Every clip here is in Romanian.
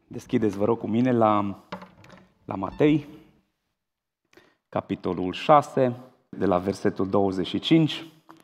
Deschideți, vă rog, cu mine la Matei, capitolul 6, de la versetul 25.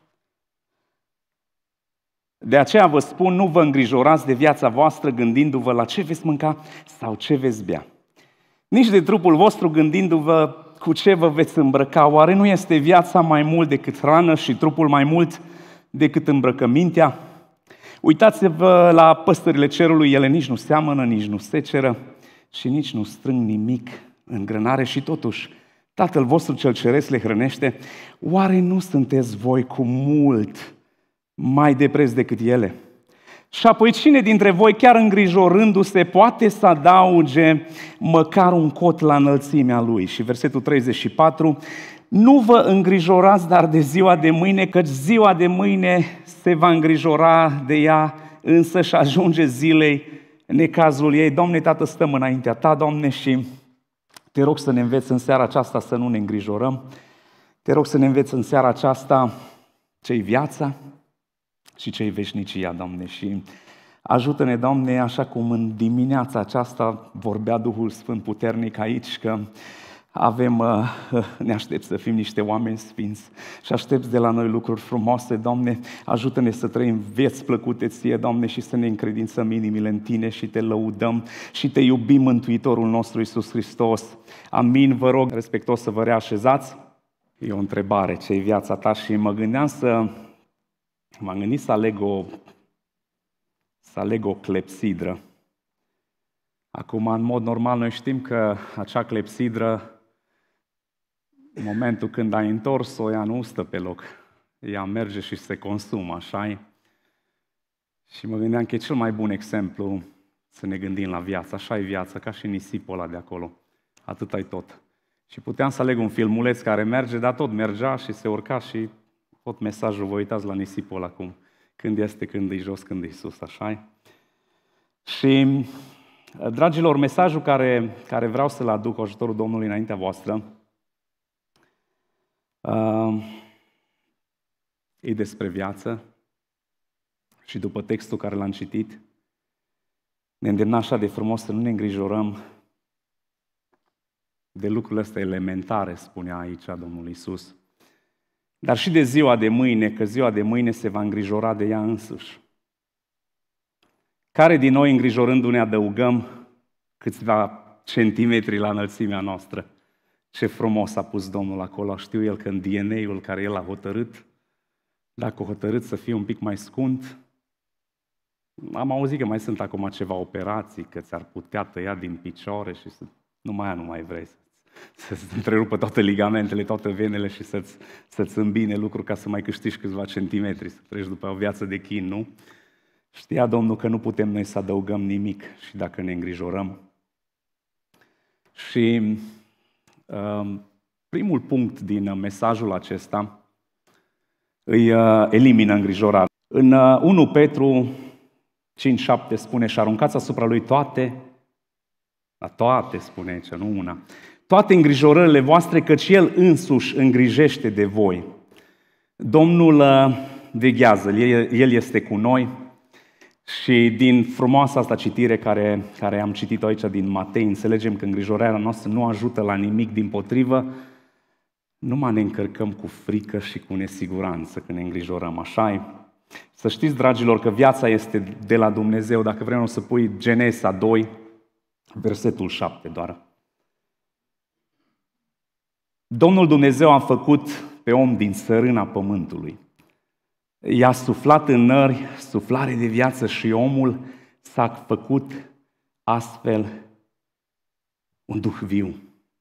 De aceea vă spun, nu vă îngrijorați de viața voastră gândindu-vă la ce veți mânca sau ce veți bea. Nici de trupul vostru gândindu-vă cu ce vă veți îmbrăca. Oare nu este viața mai mult decât hrană și trupul mai mult decât îmbrăcămintea? Uitați-vă la păsările cerului, ele nici nu seamănă, nici nu seceră și nici nu strâng nimic în grânare și totuși Tatăl vostru cel ceresc le hrănește. Oare nu sunteți voi cu mult mai de preț decât ele? Și apoi cine dintre voi, chiar îngrijorându-se, poate să adauge măcar un cot la înălțimea lui? Și versetul 34, nu vă îngrijorați dar de ziua de mâine, căci ziua de mâine se va îngrijora de ea însă și ajunge zilei necazul ei. Doamne, Tată, stăm înaintea Ta, Doamne, și Te rog să ne înveți în seara aceasta să nu ne îngrijorăm. Te rog să ne înveți în seara aceasta ce-i viața și ce-i veșnicia, Doamne. Și ajută-ne, Doamne, așa cum în dimineața aceasta vorbea Duhul Sfânt puternic aici, că ne aștept să fim niște oameni sfinți și aștepți de la noi lucruri frumoase, Doamne. Ajută-ne să trăim vieți plăcute Ție, Doamne, și să ne încredințăm inimile în Tine și Te lăudăm și Te iubim, Mântuitorul nostru Iisus Hristos. Amin. Vă rog respectuos să vă reașezați. E o întrebare, ce-i viața ta? Și m-am gândit să aleg o clepsidră. Acum, în mod normal, noi știm că acea clepsidră, în momentul când ai întors-o, ea nu stă pe loc. Ea merge și se consumă, așa-i? Și mă gândeam că e cel mai bun exemplu să ne gândim la viață. Așa e viața, ca și nisipul ăla de acolo. Atât ai tot. Și puteam să aleg un filmuleț care merge, dar tot mergea și se urca și tot mesajul, vă uitați la nisipul ăla acum. Când este, când e jos, când e sus, așa-i? Și, dragilor, mesajul care vreau să-l aduc cu ajutorul Domnului înaintea voastră e despre viață și după textul care l-am citit ne îndemna așa de frumos să nu ne îngrijorăm de lucrurile astea elementare, spunea aici Domnul Iisus, dar și de ziua de mâine, că ziua de mâine se va îngrijora de ea însuși. Care din noi, îngrijorându-ne, adăugăm câțiva centimetri la înălțimea noastră? Ce frumos a pus Domnul acolo. Știu El că în DNA-ul care El a hotărât, dacă a hotărât să fie un pic mai scund, am auzit că mai sunt acum ceva operații, că ți-ar putea tăia din picioare și nu mai vrei să-ți întrerupă toate ligamentele, toate venele și să-ți îmbine lucruri ca să mai câștigi câțiva centimetri, să treci după o viață de chin, nu? Știa Domnul că nu putem noi să adăugăm nimic și dacă ne îngrijorăm. Și primul punct din mesajul acesta îi elimină îngrijorarea. În 1 Petru 5:7 spune, și aruncați asupra lui toate spune aici, nu una, toate îngrijorările voastre, căci El însuși îngrijește de voi. Domnul veghează, El este cu noi. Și din frumoasa asta citire care am citit-o aici din Matei, înțelegem că îngrijorarea noastră nu ajută la nimic, dimpotrivă, numai ne încărcăm cu frică și cu nesiguranță când ne îngrijorăm, așa-i? Să știți, dragilor, că viața este de la Dumnezeu. Dacă vrem să pui Genesa 2, versetul 7 doar. Domnul Dumnezeu a făcut pe om din țărâna pământului. I-a suflat în nări suflare de viață și omul s-a făcut astfel un duh viu.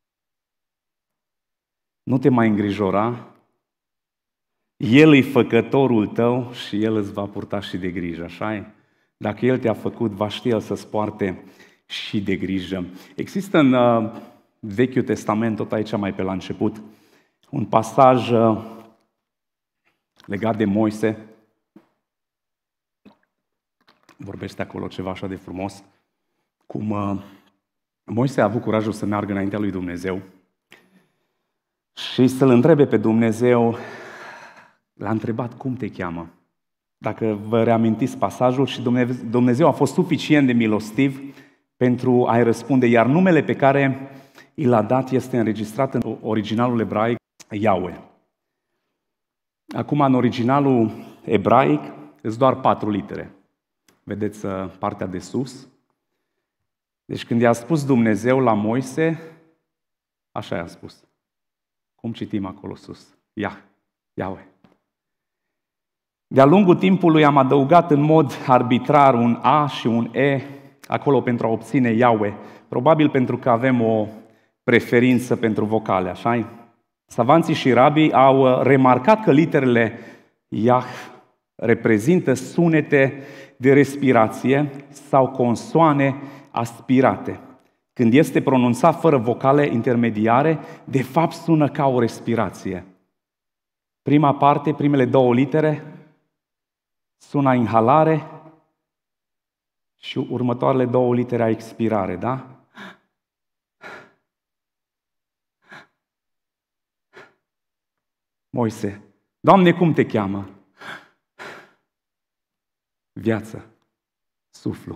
Nu te mai îngrijora, El e făcătorul tău și El îți va purta și de grijă, așa-i? Dacă El te-a făcut, va ști El să-ți poarte și de grijă. Există în Vechiul Testament, tot aici mai pe la început, un pasaj legat de Moise. Vorbește acolo ceva așa de frumos, cum Moise a avut curajul să meargă înaintea lui Dumnezeu și să-L întrebe pe Dumnezeu. L-a întrebat, cum te cheamă? Dacă vă reamintiți pasajul, și Dumnezeu a fost suficient de milostiv pentru a-i răspunde, iar numele pe care i l-a dat este înregistrat în originalul ebraic Yahweh. Acum, în originalul ebraic, sunt doar 4 litere. Vedeți partea de sus? Deci când i-a spus Dumnezeu la Moise, așa i-a spus. Cum citim acolo sus? Yahweh. De-a lungul timpului am adăugat în mod arbitrar un A și un E acolo pentru a obține Yahweh. Probabil pentru că avem o preferință pentru vocale, așa-i? Savanții și rabii au remarcat că literele Yah reprezintă sunete de respirație sau consoane aspirate. Când este pronunțat fără vocale intermediare, de fapt sună ca o respirație. Prima parte, primele 2 litere, sună a inhalare și următoarele 2 litere a expirare, da? Moise, Doamne, cum te cheamă? Viață, suflu.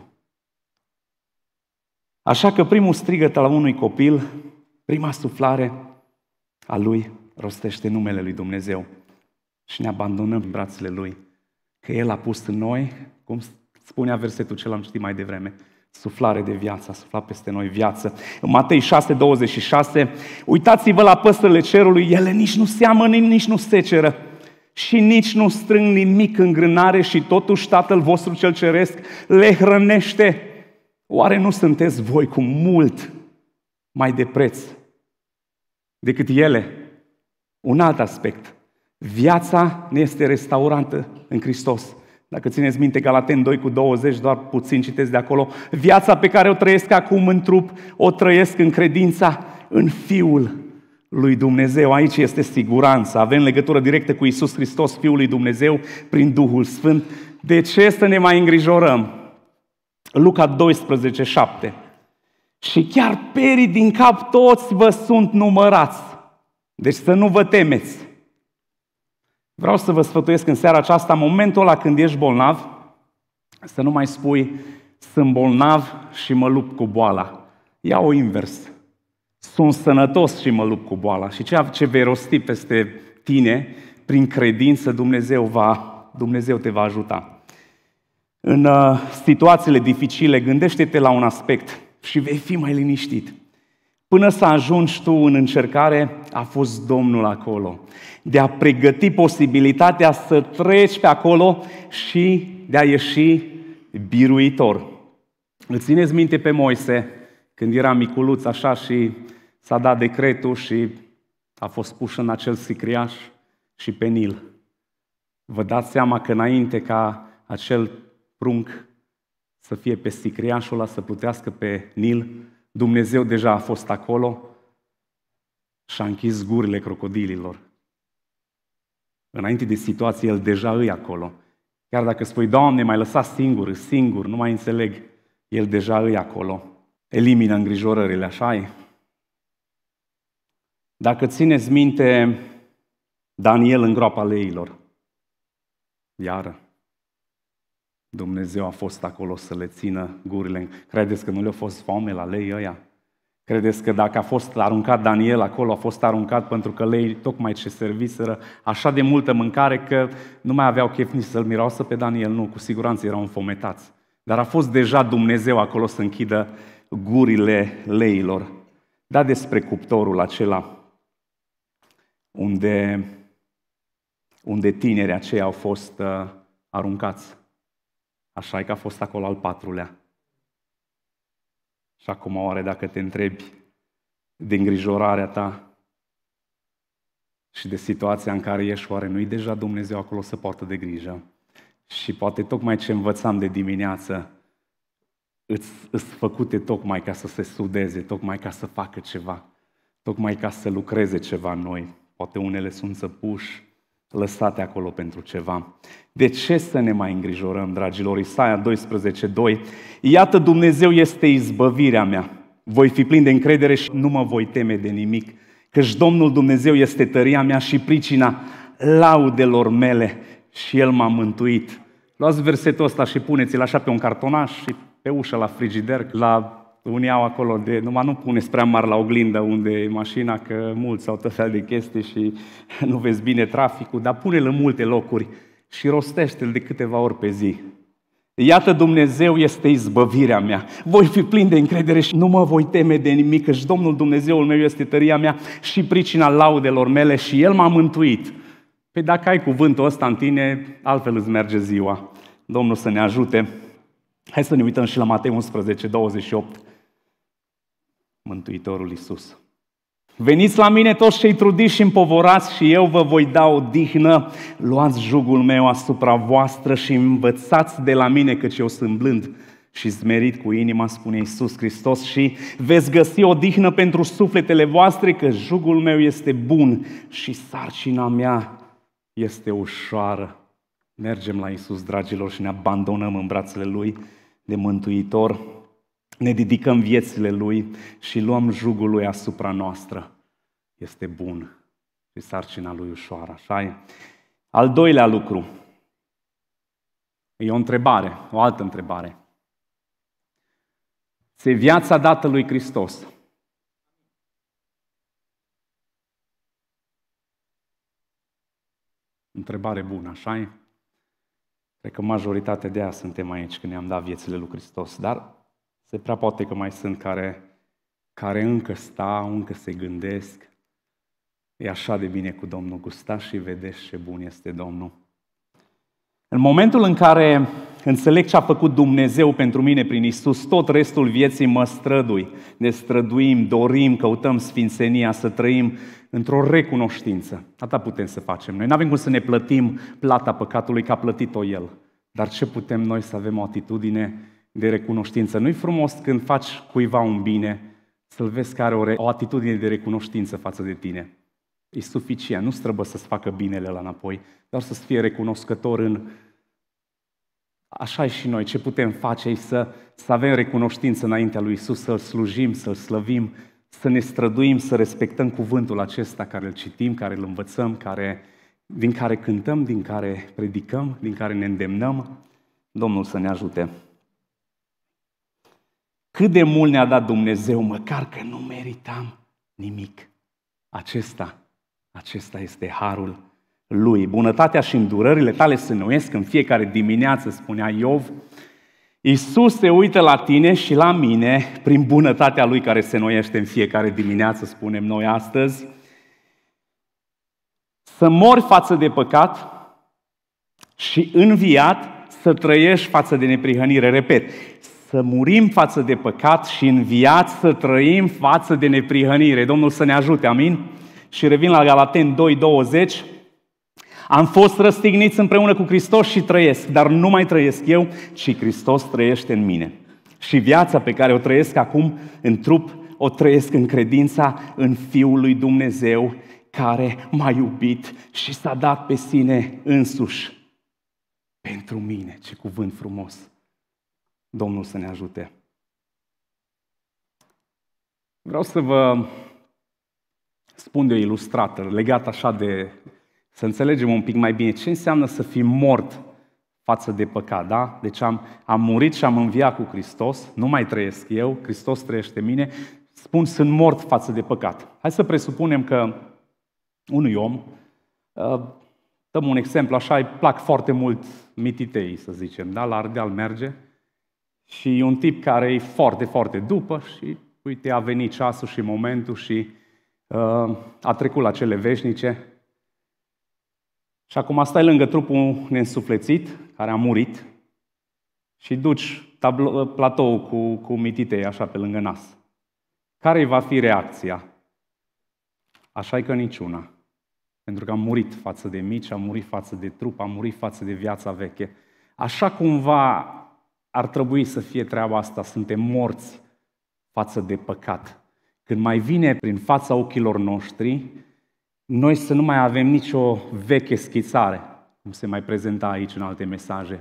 Așa că primul strigăt al unui copil, prima suflare a lui, rostește numele lui Dumnezeu și ne abandonăm în brațele lui. Că El a pus în noi, cum spunea versetul ce l-am citit mai devreme, suflare de viață, a suflat peste noi viață. În Matei 6:26, uitați-vă la păsările cerului, ele nici nu seamănă, nici nu seceră și nici nu strâng nimic în grânare și totuși Tatăl vostru cel ceresc le hrănește. Oare nu sunteți voi cu mult mai de preț decât ele? Un alt aspect. Viața ne este restaurată în Hristos. Dacă țineți minte Galateni 2:20, doar puțin citesc de acolo, viața pe care o trăiesc acum în trup, o trăiesc în credința în Fiul lui Dumnezeu. Aici este siguranța. Avem legătură directă cu Iisus Hristos, Fiul lui Dumnezeu, prin Duhul Sfânt. De ce să ne mai îngrijorăm? Luca 12:7. Și chiar perii din cap toți vă sunt numărați. Deci să nu vă temeți. Vreau să vă sfătuiesc în seara aceasta, în momentul ăla când ești bolnav, să nu mai spui, sunt bolnav și mă lupt cu boala. Ia-o invers. Sunt sănătos și mă lupt cu boala. Și ceea ce vei rosti peste tine, prin credință, Dumnezeu te va ajuta. În situațiile dificile, gândește-te la un aspect și vei fi mai liniștit. Până să ajungi tu în încercare, a fost Domnul acolo. De a pregăti posibilitatea să treci pe acolo și de a ieși biruitor. Îți țineți minte pe Moise, când era miculuț așa și s-a dat decretul și a fost pus în acel sicriaș și pe Nil. Vă dați seama că înainte ca acel prunc să fie pe sicriașul ăla, să plutească pe Nil, Dumnezeu deja a fost acolo și a închis gurile crocodililor. Înainte de situație, El deja îi acolo. Chiar dacă spui, Doamne, m-ai lăsat singur, nu mai înțeleg, El deja îi acolo. Elimină îngrijorările, așa-i? Dacă țineți minte, Daniel în groapa leilor, iară, Dumnezeu a fost acolo să le țină gurile. Credeți că nu le-a fost foame la lei ăia? Credeți că dacă a fost aruncat Daniel acolo, a fost aruncat pentru că lei tocmai ce serviseră așa de multă mâncare că nu mai aveau chef nici să-l miroasă pe Daniel? Nu, cu siguranță erau înfometați. Dar a fost deja Dumnezeu acolo să închidă gurile leilor. Da, despre cuptorul acela unde tinerii aceia au fost aruncați. Așa e că a fost acolo al 4-lea. Și acum oare dacă te întrebi de îngrijorarea ta și de situația în care ești, oare nu-i deja Dumnezeu acolo să poartă de grijă? Și poate tocmai ce învățam de dimineață îți făcute tocmai ca să se sudeze, tocmai ca să facă ceva, tocmai ca să lucreze ceva în noi. Poate unele sunt săpuși, lăsate acolo pentru ceva. De ce să ne mai îngrijorăm, dragilor? Isaia 12:2. Iată, Dumnezeu este izbăvirea mea. Voi fi plin de încredere și nu mă voi teme de nimic, căci Domnul Dumnezeu este tăria mea și pricina laudelor mele și El m-a mântuit. Luați versetul ăsta și puneți-l așa pe un cartonaș și pe ușă la frigider, la Unii au acolo numai nu puneți prea mari la oglindă unde e mașina, că mulți au tot fel de chestii și nu vezi bine traficul, dar pune-l în multe locuri și rostește-l de câteva ori pe zi. Iată, Dumnezeu este izbăvirea mea. Voi fi plin de încredere și nu mă voi teme de nimic, căci Domnul Dumnezeul meu este tăria mea și pricina laudelor mele și El m-a mântuit. Păi dacă ai cuvântul ăsta în tine, altfel îți merge ziua. Domnul să ne ajute. Hai să ne uităm și la Matei 11, 28. Mântuitorul Iisus. Veniți la mine toți cei trudiți și împovorați și eu vă voi da odihnă. Luați jugul meu asupra voastră și învățați de la mine, căci eu sunt blând și smerit cu inima, spune Iisus Hristos, și veți găsi odihnă pentru sufletele voastre, că jugul meu este bun și sarcina mea este ușoară. Mergem la Iisus, dragilor, și ne abandonăm în brațele Lui de Mântuitor. Ne dedicăm viețile Lui și luăm jugul Lui asupra noastră. Este bun și sarcina Lui ușoară, așa-i? Al doilea lucru. E o întrebare, o altă întrebare. Ți-e viața dată lui Hristos? Întrebare bună, așa-i? Cred că majoritatea de aia suntem aici, când ne-am dat viețile lui Hristos, dar se prea poate că mai sunt care încă stau, încă se gândesc. E așa de bine cu Domnul, gustați și vedeți ce bun este Domnul. În momentul în care înțeleg ce a făcut Dumnezeu pentru mine prin Iisus, tot restul vieții mă strădui. Ne străduim, dorim, căutăm sfințenia, să trăim într-o recunoștință. Atât putem să facem noi. Nu avem cum să ne plătim plata păcatului, că a plătit-o El. Dar ce putem noi să avem o atitudine de recunoștință? Nu-i frumos când faci cuiva un bine, să-l vezi că are o atitudine de recunoștință față de tine. E suficient, nu străbă să-ți facă binele ăla înapoi, doar să-ți fie recunoscător în... Așa e și noi, ce putem face e să avem recunoștință înaintea lui Iisus, să-L slujim, să-L slăvim, să ne străduim, să respectăm cuvântul acesta care îl citim, care îl învățăm, din care cântăm, din care predicăm, din care ne îndemnăm. Domnul să ne ajute. Cât de mult ne-a dat Dumnezeu, măcar că nu meritam nimic. Acesta este harul Lui. Bunătatea și îndurările tale se înnoiesc în fiecare dimineață, spunea Iov. Iisus se uită la tine și la mine prin bunătatea Lui care se înnoiește în fiecare dimineață, spunem noi astăzi. Să mori față de păcat și înviat să trăiești față de neprihănire. Repet, să murim față de păcat și înviat să trăim față de neprihănire. Domnul să ne ajute, amin? Și revin la Galateni 2:20. Am fost răstigniți împreună cu Hristos și trăiesc, dar nu mai trăiesc eu, ci Hristos trăiește în mine. Și viața pe care o trăiesc acum în trup, o trăiesc în credința în Fiul lui Dumnezeu, care m-a iubit și s-a dat pe sine însuși pentru mine. Ce cuvânt frumos! Domnul să ne ajute! Vreau să vă spun de o ilustrată legată așa de... Să înțelegem un pic mai bine ce înseamnă să fii mort față de păcat, da? Deci am murit și am înviat cu Hristos, nu mai trăiesc eu, Hristos trăiește în mine, spun sunt mort față de păcat. Hai să presupunem că unui om, dăm un exemplu, așa îi plac foarte mult mititei, să zicem, da? La Ardeal merge și e un tip care e foarte, foarte după și uite, a venit ceasul și momentul și a trecut la cele veșnice. Și acum stai lângă trupul neînsuflețit, care a murit, și duci platoul cu mititei așa pe lângă nas. Care va fi reacția? Așa e că niciuna. Pentru că am murit față de mici, am murit față de trup, am murit față de viața veche. Așa cumva ar trebui să fie treaba asta, suntem morți față de păcat. Când mai vine prin fața ochilor noștri, noi să nu mai avem nicio veche schițare, cum se mai prezenta aici în alte mesaje.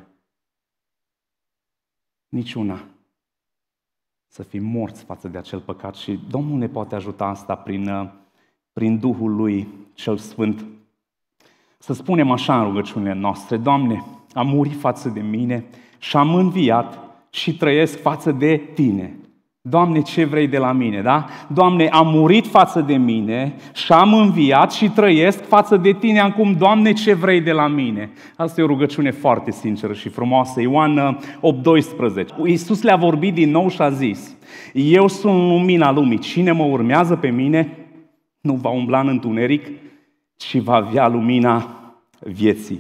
Niciuna. Să fim morți față de acel păcat și Domnul ne poate ajuta asta prin Duhul Lui cel Sfânt. Să spunem așa în rugăciunile noastre: Doamne, am murit față de mine și am înviat și trăiesc față de Tine. Doamne, ce vrei de la mine, da? Doamne, am murit față de mine și am înviat și trăiesc față de Tine acum. Doamne, ce vrei de la mine? Asta e o rugăciune foarte sinceră și frumoasă. Ioan 8:12. Iisus le-a vorbit din nou și a zis: eu sunt lumina lumii. Cine mă urmează pe mine nu va umbla în întuneric, ci va avea lumina vieții.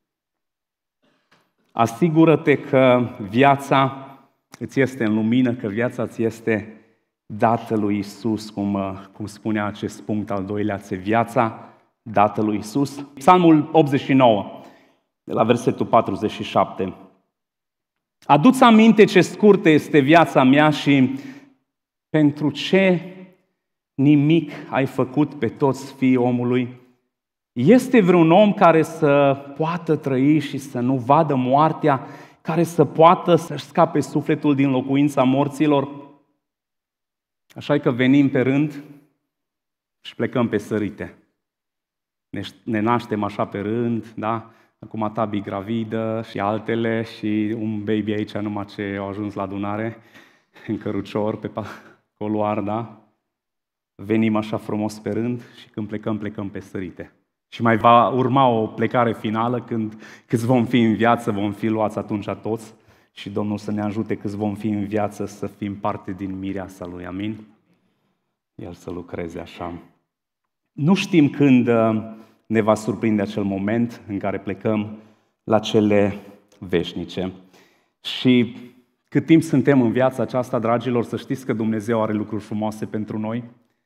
Asigură-te că viața îți este în lumină, că viața îți este dată lui Iisus, cum spunea acest punct al doilea, ți viața dată lui Iisus. Psalmul 89, de la versetul 47. Adu-ți aminte ce scurtă este viața mea și pentru ce nimic ai făcut pe toți fiii omului. Este vreun om care să poată trăi și să nu vadă moartea, care să poată să-și scape sufletul din locuința morților? Așa că venim pe rând și plecăm pe sărite. Ne naștem așa pe rând, da? Acum Tabi gravidă și altele și un baby aici numai ce au ajuns la adunare, în cărucior, pe coloar, da? Venim așa frumos pe rând și când plecăm, plecăm pe sărite. Și mai va urma o plecare finală când câți vom fi în viață, vom fi luați atunci toți și Domnul să ne ajute câți vom fi în viață să fim parte din mireasa Lui. Amin? El să lucreze așa. Nu știm când ne va surprinde acel moment în care plecăm la cele veșnice. Și cât timp suntem în viața aceasta, dragilor, să știți că Dumnezeu are lucruri frumoase pentru noi.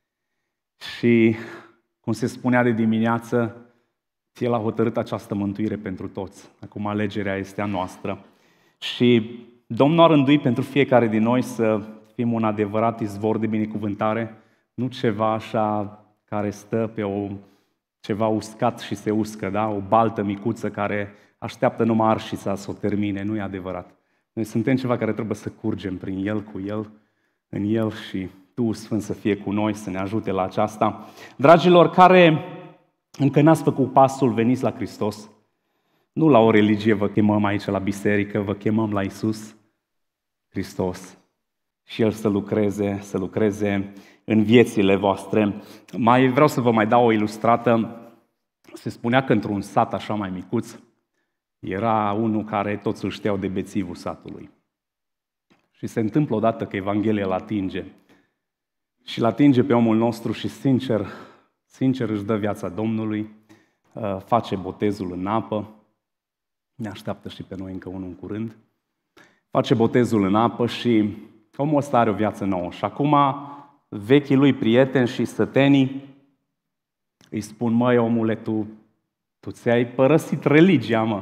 Și, cum se spunea de dimineață, El a hotărât această mântuire pentru toți. Acum alegerea este a noastră. Și Domnul a rânduit pentru fiecare din noi să fim un adevărat izvor de binecuvântare, nu ceva așa care stă pe ceva uscat și se uscă, da? O baltă micuță care așteaptă numai arșița să o termine. Nu e adevărat. Noi suntem ceva care trebuie să curgem prin El, cu El, în El și Duhul Sfânt să fie cu noi, să ne ajute la aceasta. Dragilor, care încă n-ați făcut pasul, veniți la Hristos. Nu la o religie vă chemăm aici la biserică, vă chemăm la Iisus Hristos. Și El să lucreze în viețile voastre. Mai vreau să vă mai dau o ilustrată. Se spunea că într-un sat așa mai micuț era unul care toți îl știau de bețivul satului. Și se întâmplă odată că Evanghelia îl atinge. Și îl atinge pe omul nostru și sincer își dă viața Domnului, face botezul în apă, ne așteaptă și pe noi încă unul în curând, face botezul în apă și omul ăsta are o viață nouă. Și acum vechii lui prieteni și sătenii îi spun: măi omule, tu ți-ai părăsit religia, mă.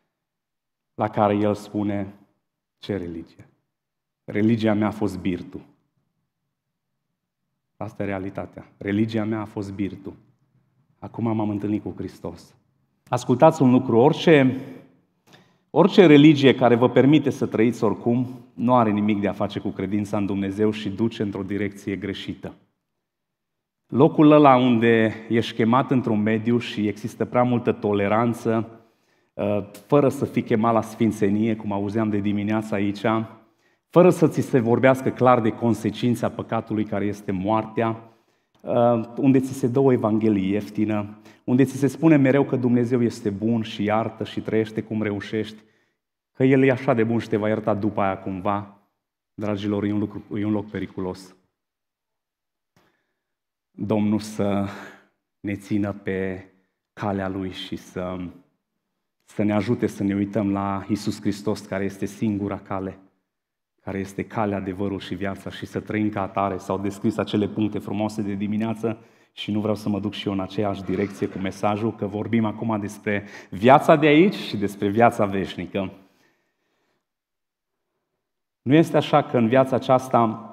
La care el spune: ce religie? Religia mea a fost birtul. Asta e realitatea. Religia mea a fost birtul. Acum m-am întâlnit cu Hristos. Ascultați un lucru, orice religie care vă permite să trăiți oricum, nu are nimic de a face cu credința în Dumnezeu și duce într-o direcție greșită. Locul ăla unde ești chemat într-un mediu și există prea multă toleranță, fără să fii chemat la sfințenie, cum auzeam de dimineață aici, fără să ți se vorbească clar de consecința păcatului care este moartea, unde ți se dă o evanghelie ieftină, unde ți se spune mereu că Dumnezeu este bun și iartă și trăiește cum reușești, că El e așa de bun și te va ierta după aia cumva. Dragilor, e un loc periculos. Domnul să ne țină pe calea Lui și să ne ajute să ne uităm la Iisus Hristos, care este singura cale, care este calea, adevărul și viața, și să trăim ca atare. S-au descris acele puncte frumoase de dimineață și nu vreau să mă duc și eu în aceeași direcție cu mesajul, că vorbim acum despre viața de aici și despre viața veșnică. Nu este așa că în viața aceasta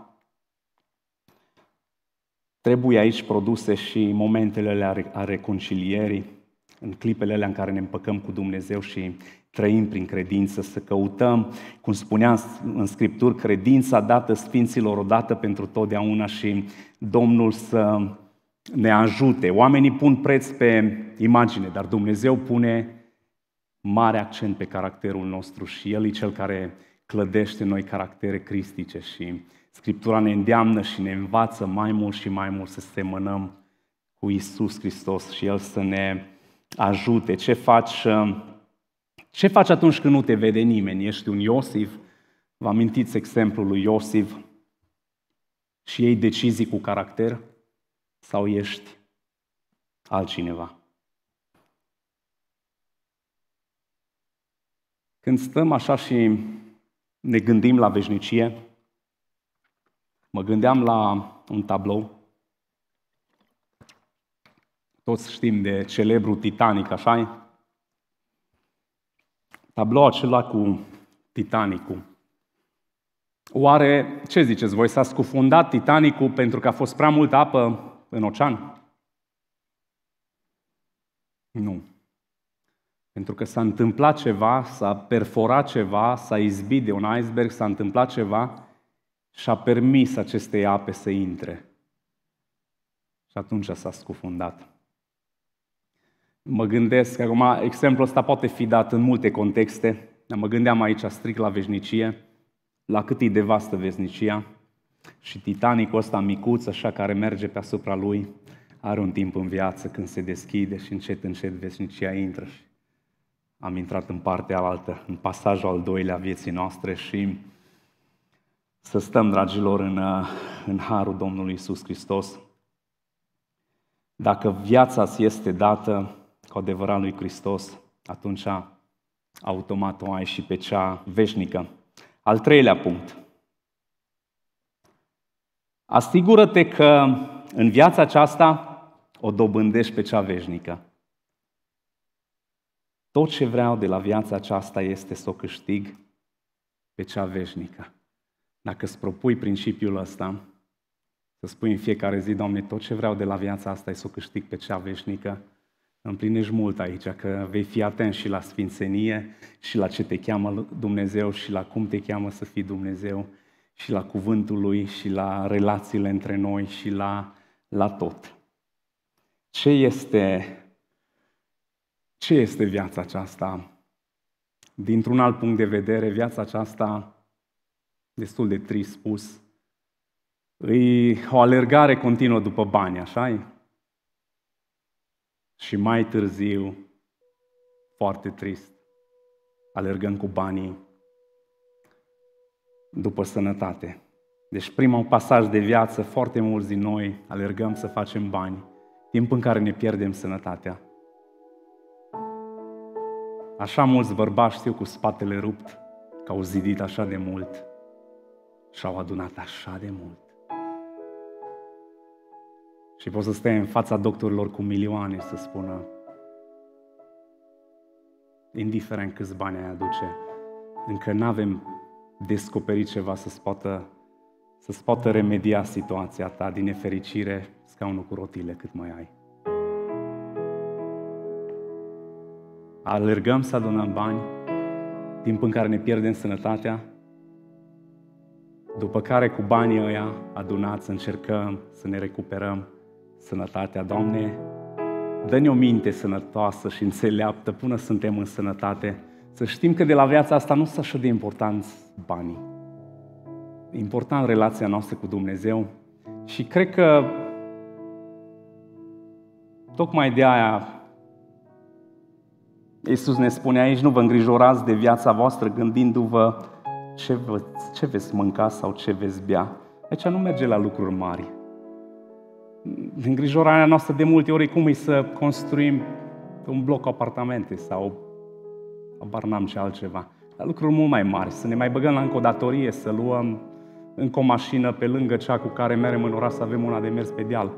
trebuie aici produse și momentele a reconcilierii, în clipele alea în care ne împăcăm cu Dumnezeu și trăim prin credință, să căutăm, cum spuneam în Scripturi, credința dată Sfinților odată pentru totdeauna și Domnul să ne ajute. Oamenii pun preț pe imagine, dar Dumnezeu pune mare accent pe caracterul nostru și El e Cel care clădește noi caractere cristice și Scriptura ne îndeamnă și ne învață mai mult și mai mult să semănăm cu Iisus Hristos și El să ne ajute. Ce faci atunci când nu te vede nimeni? Ești un Iosif? Vă amintiți exemplul lui Iosif? Și iei decizii cu caracter? Sau ești altcineva? Când stăm așa și ne gândim la veșnicie, mă gândeam la un tablou. Toți știm de celebrul Titanic, așa-i? Tabloul acela cu Titanicul. Oare, ce ziceți voi, s-a scufundat Titanicul pentru că a fost prea multă apă în ocean? Nu. Pentru că s-a întâmplat ceva, s-a perforat ceva, s-a izbit de un iceberg, s-a întâmplat ceva și a permis acestei ape să intre. Și atunci s-a scufundat. Mă gândesc, acum exemplul ăsta poate fi dat în multe contexte, dar mă gândeam aici strict la veșnicie, la cât e de vastă veșnicia și Titanicul ăsta micuț, așa, care merge pe asupra lui, are un timp în viață când se deschide și încet, încet veșnicia intră. Am intrat în partea alaltă, în pasajul al doilea vieții noastre și să stăm, dragilor, în harul Domnului Iisus Hristos. Dacă viața ți este dată cu adevărat lui Hristos, atunci automat o ai și pe cea veșnică. Al treilea punct. Asigură-te că în viața aceasta o dobândești pe cea veșnică. Tot ce vreau de la viața aceasta este să o câștig pe cea veșnică. Dacă îți propui principiul ăsta, să spui în fiecare zi, Doamne, tot ce vreau de la viața asta e să o câștig pe cea veșnică, împlinești mult aici, că vei fi atent și la sfințenie, și la ce te cheamă Dumnezeu, și la cum te cheamă să fii Dumnezeu, și la cuvântul Lui, și la relațiile între noi, și la tot. Ce este viața aceasta? Dintr-un alt punct de vedere, viața aceasta, destul de trist spus, e o alergare continuă după bani, așa-i? Și mai târziu, foarte trist, alergăm cu banii după sănătate. Deci primul pasaj de viață, foarte mulți din noi alergăm să facem bani, timp în care ne pierdem sănătatea. Așa mulți bărbați știu cu spatele rupt, că au zidit așa de mult și au adunat așa de mult. Și poți să stai în fața doctorilor cu milioane să spună, indiferent câți bani ai aduce, încă n-avem descoperit ceva să-ți poată remedia situația ta. Din nefericire, scaunul cu rotile cât mai ai. Alergăm să adunăm bani, timp în care ne pierdem sănătatea, după care cu banii ăia adunați încercăm să ne recuperăm sănătatea. Doamne, dă-ne o minte sănătoasă și înțeleaptă până suntem în sănătate, să știm că de la viața asta nu sunt așa de importanți banii. E important relația noastră cu Dumnezeu și cred că tocmai de aia Iisus ne spune aici, nu vă îngrijorați de viața voastră gândindu-vă ce veți mânca sau ce veți bea. Aici nu merge la lucruri mari. Îngrijorarea noastră de multe ori cum e să construim un bloc cu apartamente sau abar n-am ce altceva. La lucruri mult mai mari, să ne mai băgăm la încă o datorie, să luăm încă o mașină pe lângă cea cu care mergem în oraș, să avem una de mers pe deal.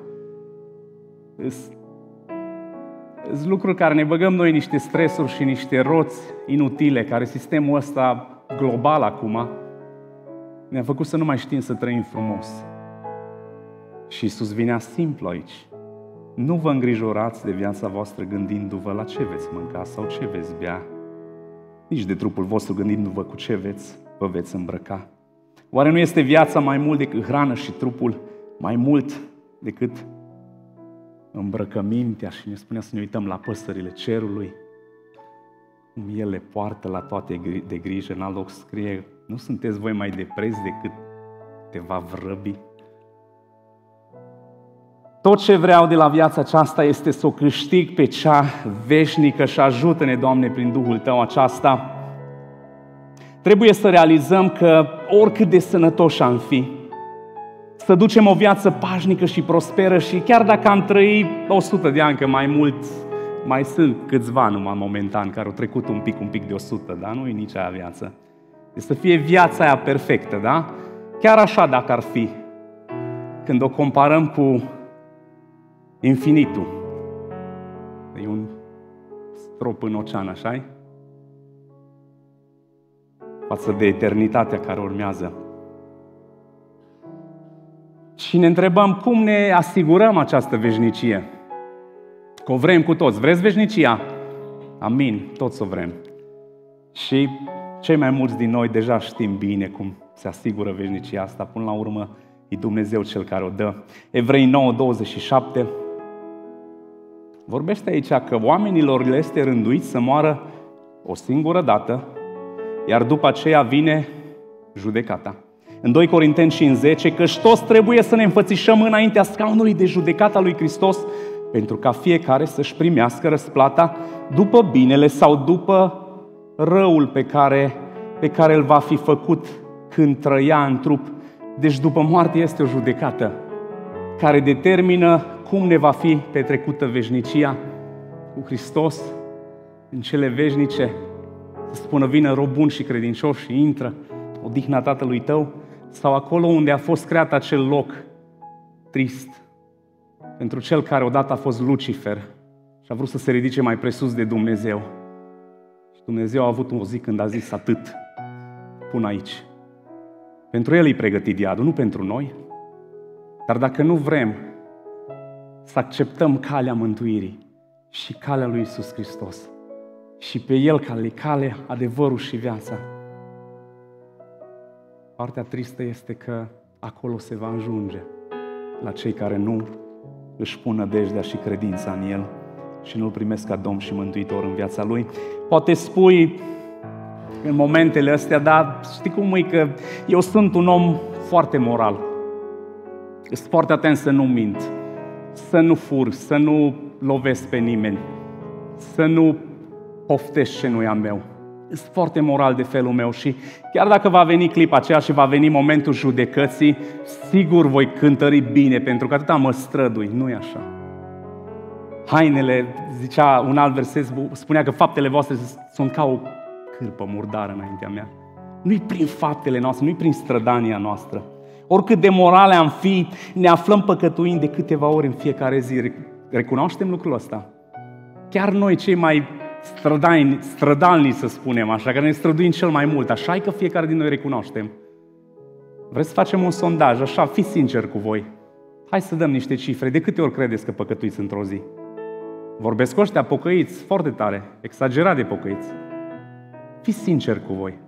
Sunt lucruri care ne băgăm noi niște stresuri și niște roți inutile, care sistemul ăsta global acum ne-a făcut să nu mai știm să trăim frumos. Și Iisus vinea simplu aici. Nu vă îngrijorați de viața voastră gândindu-vă la ce veți mânca sau ce veți bea, nici de trupul vostru gândindu-vă cu ce vă veți îmbrăca. Oare nu este viața mai mult decât hrană și trupul mai mult decât îmbrăcămintea? Și ne spunea să ne uităm la păsările cerului, cum ele poartă la toate de grijă. În alt loc scrie, nu sunteți voi mai de preț decât te va vrăbi. Tot ce vreau de la viața aceasta este să o câștig pe cea veșnică și ajută-ne, Doamne, prin Duhul Tău aceasta. Trebuie să realizăm că oricât de sănătoși am fi, să ducem o viață pașnică și prosperă și chiar dacă am trăit 100 de ani, că mai mult, mai sunt câțiva numai momentan care au trecut un pic de 100, dar nu e nici aia viață. Deci să fie viața aia perfectă, da? Chiar așa dacă ar fi. Când o comparăm cu infinitul. E un strop în ocean, așa-i? Față de eternitatea care urmează. Și ne întrebăm cum ne asigurăm această veșnicie. Că o vrem cu toți. Vreți veșnicia? Amin, toți o vrem. Și cei mai mulți din noi deja știm bine cum se asigură veșnicia asta. Până la urmă e Dumnezeu Cel care o dă. Evrei 9:27 vorbește aici că oamenilor le este rânduit să moară o singură dată, iar după aceea vine judecata. În 2 Corinteni 5:10, căci toți trebuie să ne înfățișăm înaintea scaunului de judecată a lui Hristos, pentru ca fiecare să-și primească răsplata după binele sau după răul pe care îl va fi făcut când trăia în trup. Deci după moarte este o judecată care determină cum ne va fi petrecută veșnicia cu Hristos în cele veșnice. Să spună, vină rob bun și credincios și intră odihna Tatălui tău, sau acolo unde a fost creat acel loc trist pentru cel care odată a fost Lucifer și a vrut să se ridice mai presus de Dumnezeu. Și Dumnezeu a avut o zi când a zis atât, pun aici. Pentru el e pregătit iadul, nu pentru noi. Dar dacă nu vrem să acceptăm calea mântuirii și calea lui Iisus Hristos și pe el calea, adevărul și viața, partea tristă este că acolo se va ajunge la cei care nu își pun nădejdea și credința în El și nu-L primesc ca Domn și Mântuitor în viața Lui. Poate spui în momentele astea, dar știi cum e, că eu sunt un om foarte moral. Sunt foarte atent să nu mint, să nu fur, să nu lovesc pe nimeni, să nu poftesc ce nu e a meu. Sunt foarte moral de felul meu și chiar dacă va veni clipa aceea și va veni momentul judecății, sigur voi cântări bine, pentru că atâta mă strădui. Nu e așa. Hainele, zicea un alt verset, spunea că faptele voastre sunt ca o cârpă murdară înaintea mea. Nu-i prin faptele noastre, nu-i prin strădania noastră. Oricât de morale am fi, ne aflăm păcătuind de câteva ori în fiecare zi. Recunoaștem lucrul ăsta? Chiar noi, cei mai strădalni, să spunem așa, care ne străduim cel mai mult, așa e că fiecare din noi recunoaștem. Vreți să facem un sondaj, așa, fiți sincer cu voi. Hai să dăm niște cifre. De câte ori credeți că păcătuiți într-o zi? Vorbesc cu ăștia pocăiți, foarte tare, exagerat de pocăiți. Fiți sincer cu voi.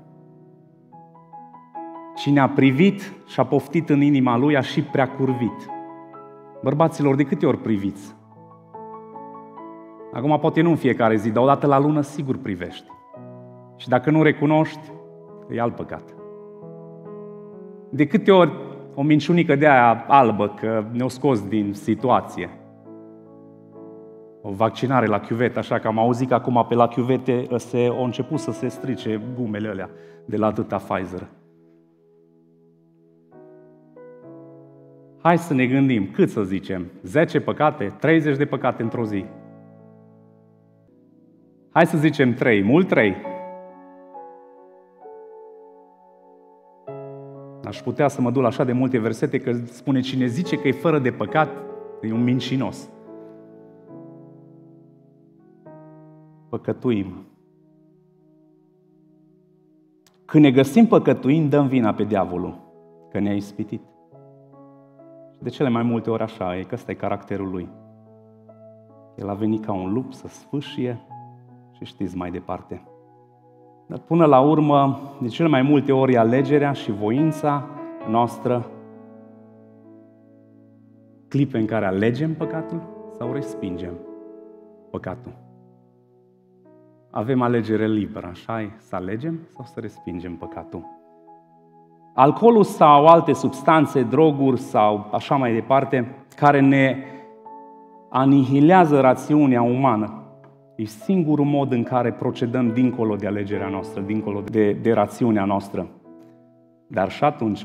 Cine a privit și a poftit în inima lui, a și prea curvit. Bărbaților, de câte ori priviți? Acum poate nu în fiecare zi, dar odată la lună sigur privești. Și dacă nu recunoști, e alt păcat. De câte ori o minciunică de aia albă, că ne-o scos din situație. O vaccinare la chiuvetă, așa că am auzit că acum pe la chiuvete au început să se strice gumele alea de la atâta Pfizer. Hai să ne gândim, cât să zicem? 10 păcate? 30 de păcate într-o zi? Hai să zicem 3, mult 3. Aș putea să mă duc la așa de multe versete că spune cine zice că e fără de păcat, e un mincinos. Păcătuim. Când ne găsim păcătuind, dăm vina pe diavolul, că ne-a ispitit. De cele mai multe ori așa e, că ăsta e caracterul lui. El a venit ca un lup să sfâșie și știți mai departe. Dar până la urmă, de cele mai multe ori, alegerea și voința noastră, clipe în care alegem păcatul sau respingem păcatul. Avem alegere liberă, așa e? Să alegem sau să respingem păcatul. Alcoolul sau alte substanțe, droguri sau așa mai departe, care ne anihilează rațiunea umană. E singurul mod în care procedăm dincolo de alegerea noastră, dincolo de rațiunea noastră. Dar și atunci,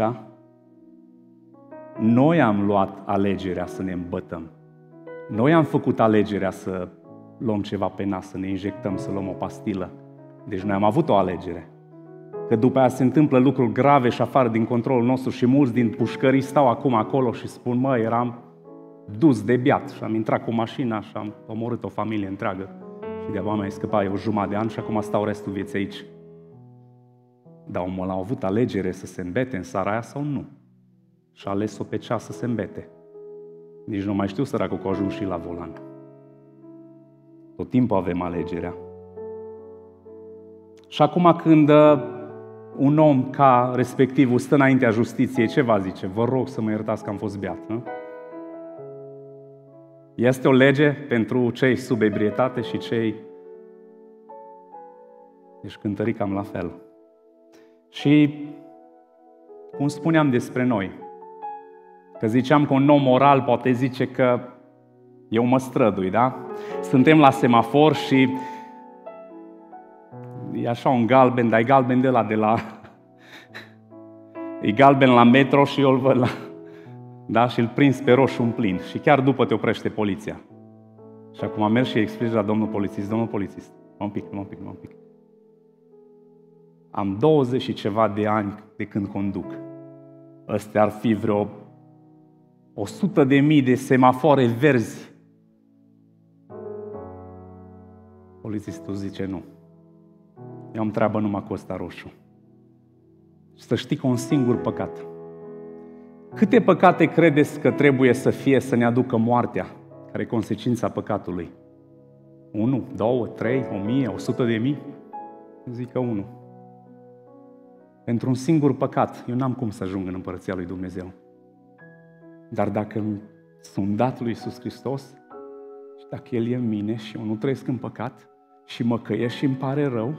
noi am luat alegerea să ne îmbătăm. Noi am făcut alegerea să luăm ceva pe nas, să ne injectăm, să luăm o pastilă. Deci noi am avut o alegere. Că după aia se întâmplă lucruri grave și afară din controlul nostru și mulți din pușcării stau acum acolo și spun, mă, eram dus de beat și am intrat cu mașina și am omorât o familie întreagă și de-abia mi-a scăpat eu jumătate de an și acum stau restul vieții aici. Dar omul a avut alegere să se îmbete în seara aia sau nu? Și a ales-o pe cea să se îmbete. Nici nu mai știu săracul că a ajuns și la volan. Tot timpul avem alegerea. Și acum când un om ca respectivul stă înaintea justiției, ce va zice? Vă rog să mă iertați că am fost beat, nu? Este o lege pentru cei sub ebrietate și cei... Deci cântării cam la fel. Și cum spuneam despre noi, că ziceam că un om moral poate zice că eu mă strădui, da? Suntem la semafor și e așa un galben, dar e galben de la... E galben la metro și eu îl văd la... Da? Și îl prins pe roșu în plin. Și chiar după te oprește poliția. Și acum am mers și explic la domnul polițist, un pic. Am 20 și ceva de ani de când conduc. Ăstea ar fi vreo 100.000 de semafoare verzi. Polițistul zice nu. Eu am treabă numai cu ăsta roșu. Și să știi că un singur păcat. Câte păcate credeți că trebuie să fie să ne aducă moartea, care e consecința păcatului? 1, 2, 3, 1000, 100.000? Zic că 1. Pentru un singur păcat, eu n-am cum să ajung în Împărăția lui Dumnezeu. Dar dacă sunt dat lui Iisus Hristos și dacă El e în mine și eu nu trăiesc în păcat și mă căiesc și îmi pare rău,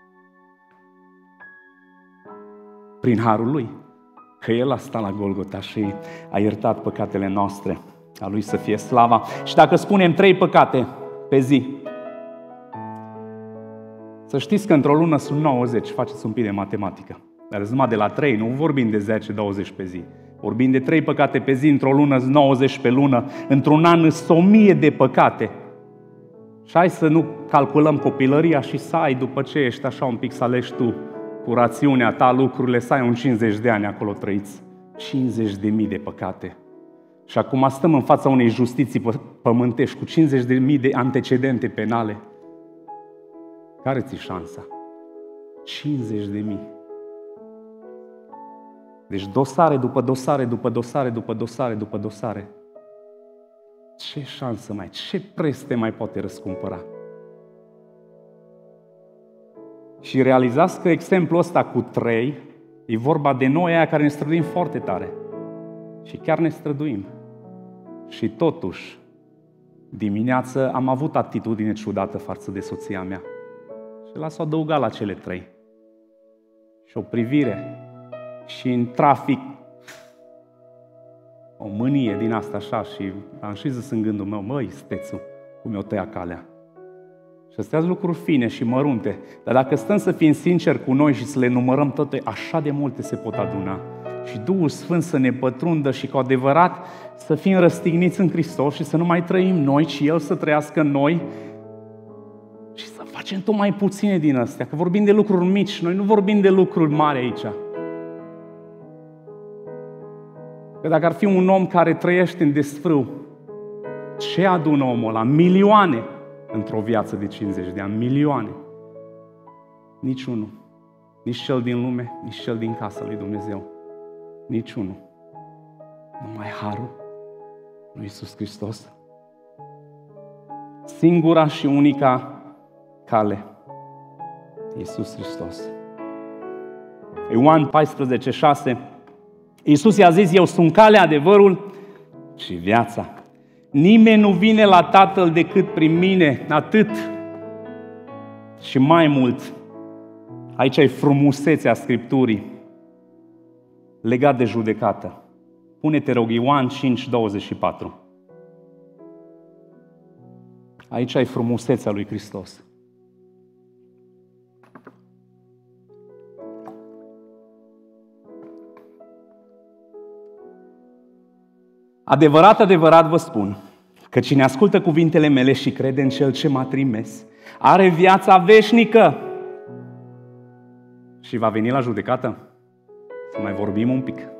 prin harul Lui, că El a stat la Golgota și a iertat păcatele noastre, a Lui să fie slava. Și dacă spunem 3 păcate pe zi, să știți că într-o lună sunt 90, faceți un pic de matematică. Dar numai de la 3, nu vorbim de 10-20 pe zi. Vorbim de 3 păcate pe zi, într-o lună 90 pe lună, într-un an 1000 de păcate. Și hai să nu calculăm copilăria și să ai, după ce ești așa un pic, să alegi tu cu rațiunea ta lucrurile, să ai un 50 de ani acolo trăiți. 50.000 de păcate. Și acum stăm în fața unei justiții pământești cu 50.000 de antecedente penale. Care ți-i șansa? 50.000. Deci dosare după dosare, după dosare, după dosare, după dosare. Ce șansă mai, ce preț te mai poate răscumpăra? Și realizați că exemplul ăsta cu 3 e vorba de noi aia care ne străduim foarte tare. Și chiar ne străduim. Și totuși, dimineață am avut atitudine ciudată față de soția mea. Și las-o adăugat la cele 3. Și o privire. Și în trafic, o mânie din asta așa și am și zis în gândul meu, măi, stețul, cum mi-o tăia calea. Și astea sunt lucruri fine și mărunte, dar dacă stăm să fim sinceri cu noi și să le numărăm toate, așa de multe se pot aduna. Și Duhul Sfânt să ne pătrundă și cu adevărat să fim răstigniți în Hristos și să nu mai trăim noi, ci El să trăiască în noi și să facem tot mai puține din astea, că vorbim de lucruri mici, noi nu vorbim de lucruri mari aici. Că dacă ar fi un om care trăiește în desfrâu, ce adună omul ăla? Milioane într-o viață de 50 de ani. Milioane. Niciunul. Nici cel din lume, nici cel din casa lui Dumnezeu. Niciunul. Numai harul lui Iisus Hristos. Singura și unica cale. Iisus Hristos. Ioan 14:6. Iisus i-a zis, eu sunt calea, adevărul și viața. Nimeni nu vine la Tatăl decât prin mine, atât și mai mult. Aici e frumusețea Scripturii. legat de judecată. Pune-te, rog, Ioan 5:24. Aici ai frumusețea lui Hristos. Adevărat, adevărat vă spun că cine ascultă cuvintele mele și crede în Cel ce m-a trimis, are viața veșnică și va veni la judecată. Să mai vorbim un pic.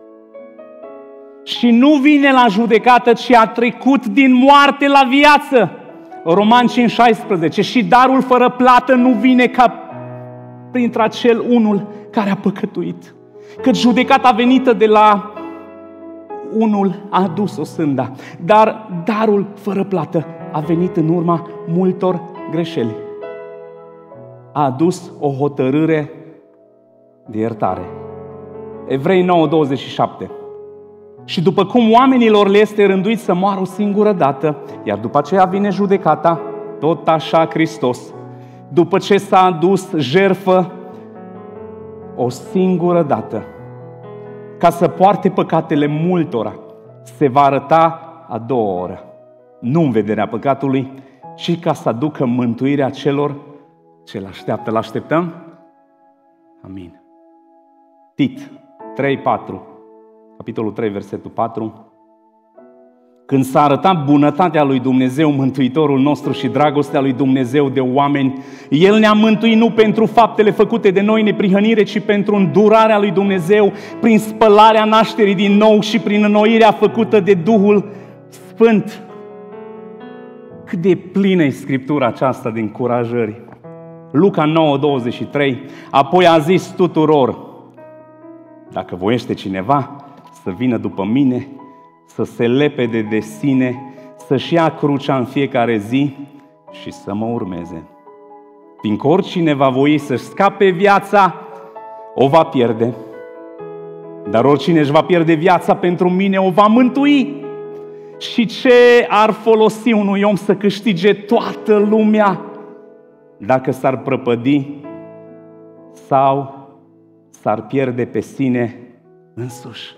Și nu vine la judecată, ci a trecut din moarte la viață. Romani 5:16. Și darul fără plată nu vine ca printre acel unul care a păcătuit. Că judecata venită de la unul a adus-o sânda, dar darul fără plată a venit în urma multor greșeli. A adus o hotărâre de iertare. Evrei 9:27. Și după cum oamenilor le este rânduit să moară o singură dată, iar după aceea vine judecata, tot așa Hristos, după ce s-a adus jertfă o singură dată, ca să poarte păcatele multora, se va arăta a doua oră, nu în vederea păcatului, ci ca să aducă mântuirea celor ce l-așteaptă. L-așteptăm? Amin. Tit 3:4, capitolul 3, versetul 4. Când s-a arătat bunătatea lui Dumnezeu, Mântuitorul nostru, și dragostea lui Dumnezeu de oameni, El ne-a mântuit nu pentru faptele făcute de noi neprihănire, ci pentru îndurarea lui Dumnezeu, prin spălarea nașterii din nou și prin înnoirea făcută de Duhul Sfânt. Cât de plină e Scriptura aceasta de încurajări. Luca 9:23. Apoi a zis tuturor: dacă voiește cineva să vină după mine, să se lepede de sine, să-și ia crucea în fiecare zi și să mă urmeze. Fiindcă oricine va voi să-și scape viața, o va pierde. Dar oricine își va pierde viața pentru mine, o va mântui. Și ce ar folosi unui om să câștige toată lumea dacă s-ar prăpădi sau s-ar pierde pe sine însuși?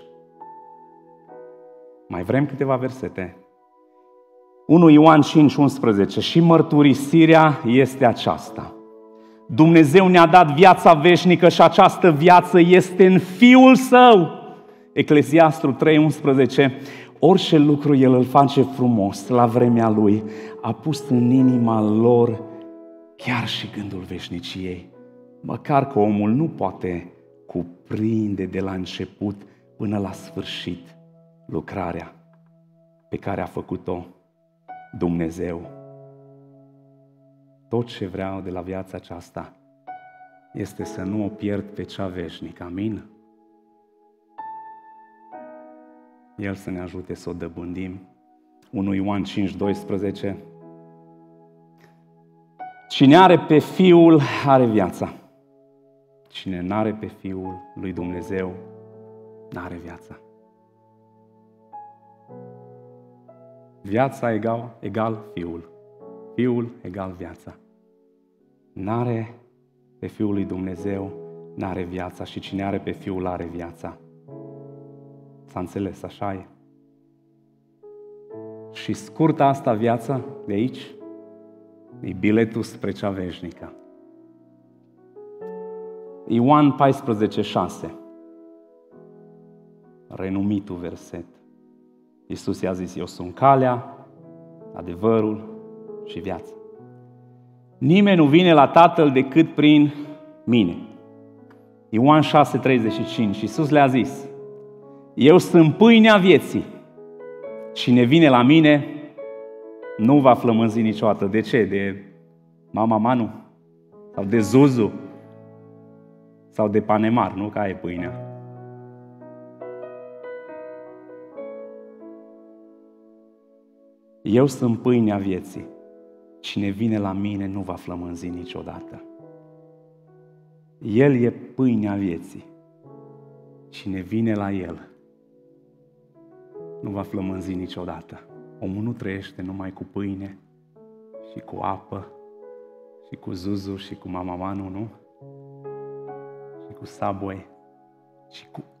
Mai vrem câteva versete. 1 Ioan 5:11. Și mărturisirea este aceasta: Dumnezeu ne-a dat viața veșnică și această viață este în Fiul Său. Eclesiastru 3:11. Orice lucru El îl face frumos la vremea Lui. A pus în inima lor chiar și gândul veșniciei. Măcar că omul nu poate cuprinde de la început până la sfârșit lucrarea pe care a făcut-o Dumnezeu. Tot ce vreau de la viața aceasta este să nu o pierd pe cea veșnică. Amin? El să ne ajute să o dobândim. 1 Ioan 5:12. Cine are pe Fiul are viața. Cine n-are pe Fiul lui Dumnezeu n-are viața. Viața egal Fiul. Fiul egal viața. N-are pe Fiul lui Dumnezeu, n-are viața, și cine are pe Fiul are viața. S-a înțeles, așa e. Și scurta asta viață de aici e biletul spre cea veșnică. Ioan 14:6. Renumitul verset. Iisus i-a zis: eu sunt calea, adevărul și viața. Nimeni nu vine la Tatăl decât prin mine. Ioan 6:35. Iisus le-a zis: eu sunt pâinea vieții. Cine vine la mine nu va flămânzi niciodată. De ce? De Mama Manu? Sau de Zuzu? Sau de Panemar, nu? Ca e pâinea. Eu sunt pâinea vieții. Cine vine la mine nu va flămânzi niciodată. El e pâinea vieții. Cine vine la El nu va flămânzi niciodată. Omul nu trăiește numai cu pâine și cu apă și cu Zuzu și cu Mama Manu, nu? Și cu Subway, și cu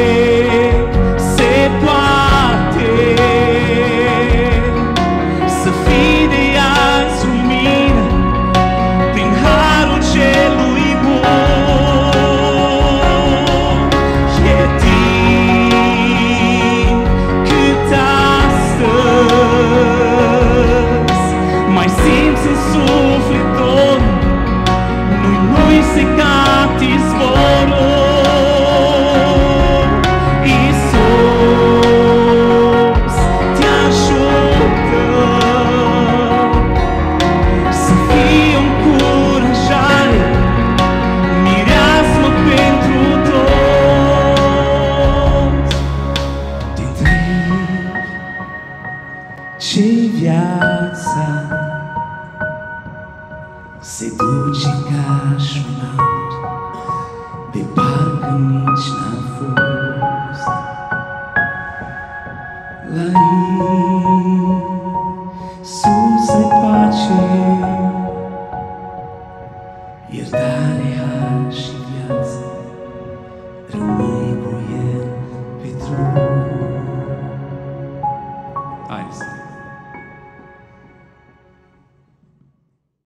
Ce-i viața se duce ca și un aur, de parcă nici n-a fost. La Iisus e pace, iertare, har și viață, rămâi cu El pe tron. Haideți!